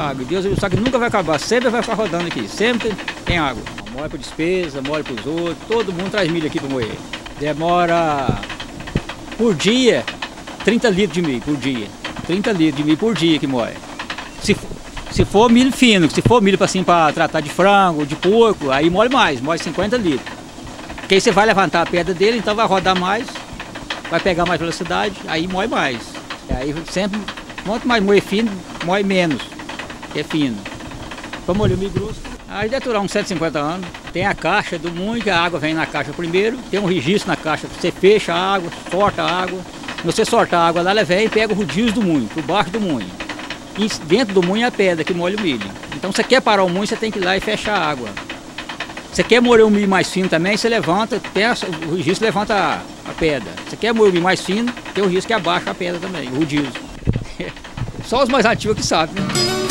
água. Só que nunca vai acabar, sempre vai ficar rodando aqui, sempre tem água. Moe para despesa, moe para os outros, todo mundo traz milho aqui para moer. Demora por dia 30 litros de milho por dia. 30 litros de milho por dia que moe. Se for milho fino, se for milho assim, para tratar de frango, de porco, aí moe mais, moe 50 litros. Porque aí você vai levantar a pedra dele, então vai rodar mais, vai pegar mais velocidade, aí moe mais. E aí sempre, quanto mais moer fino, moe menos, que é fino. Para moer o milho grosso, aí deve durar uns 150 anos. Tem a caixa do moinho, que a água vem na caixa primeiro, tem um registro na caixa, você fecha a água, sorta a água. Se você sortar a água lá, ela vem e pega o rodízio do moinho, por baixo do moinho. E dentro do moinho é a pedra que molha o milho. Então, se você quer parar o moinho, você tem que ir lá e fechar a água. Se você quer moer o milho mais fino também, você levanta, o registro levanta a pedra. Se você quer moer o milho mais fino, tem o risco que abaixa a pedra também, o rodízio. Só os mais ativos que sabem, né?